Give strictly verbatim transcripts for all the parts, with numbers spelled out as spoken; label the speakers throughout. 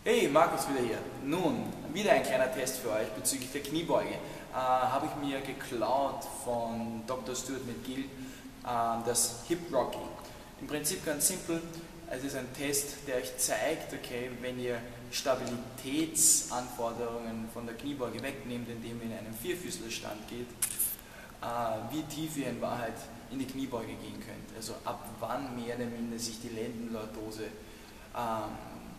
Speaker 1: Hey, Markus wieder hier. Nun, wieder ein kleiner Test für euch bezüglich der Kniebeuge. Äh, Habe ich mir geklaut von Doktor Stuart McGill, äh, das Hip Rocking. Im Prinzip ganz simpel, es ist ein Test, der euch zeigt, okay, wenn ihr Stabilitätsanforderungen von der Kniebeuge wegnehmt, indem ihr in einen Vierfüßlerstand geht, äh, wie tief ihr in Wahrheit in die Kniebeuge gehen könnt. Also ab wann mehr oder minder sich die Lendenlordose ähm,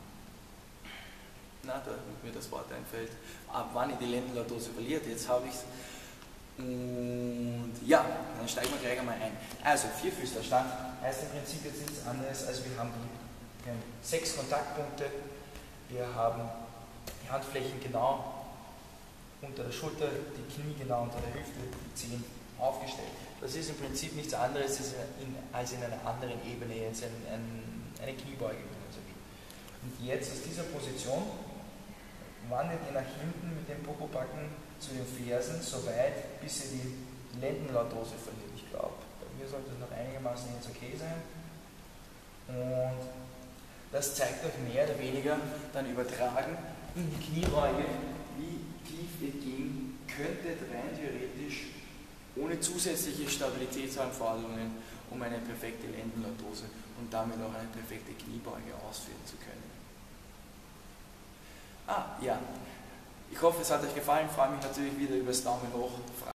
Speaker 1: na, da mir das Wort einfällt, ab wann ihr die Lendenlordose verliert. Jetzt habe ich es. Und ja, dann steigen wir gleich einmal ein. Also, Vierfüßlerstand heißt im Prinzip jetzt nichts anderes, als wir haben, die, wir haben sechs Kontaktpunkte, wir haben die Handflächen genau unter der Schulter, die Knie genau unter der Hüfte, die Zehen aufgestellt. Das ist im Prinzip nichts anderes als in, als in einer anderen Ebene, jetzt ein, ein, eine Kniebeuge, wenn man so will. Und jetzt aus dieser Position wandert ihr nach hinten mit den Popobacken zu den Fersen, so weit, bis ihr die Lendenlordose verliert. Ich glaube, bei mir sollte es noch einigermaßen jetzt okay sein. Und das zeigt euch mehr oder weniger dann übertragen in die Kniebeuge, wie tief ihr gehen könntet, rein theoretisch, ohne zusätzliche Stabilitätsanforderungen, um eine perfekte Lendenlordose und damit auch eine perfekte Kniebeuge ausführen zu können. Ah, ja. Ich hoffe, es hat euch gefallen. Ich freue mich natürlich wieder über das Daumen hoch.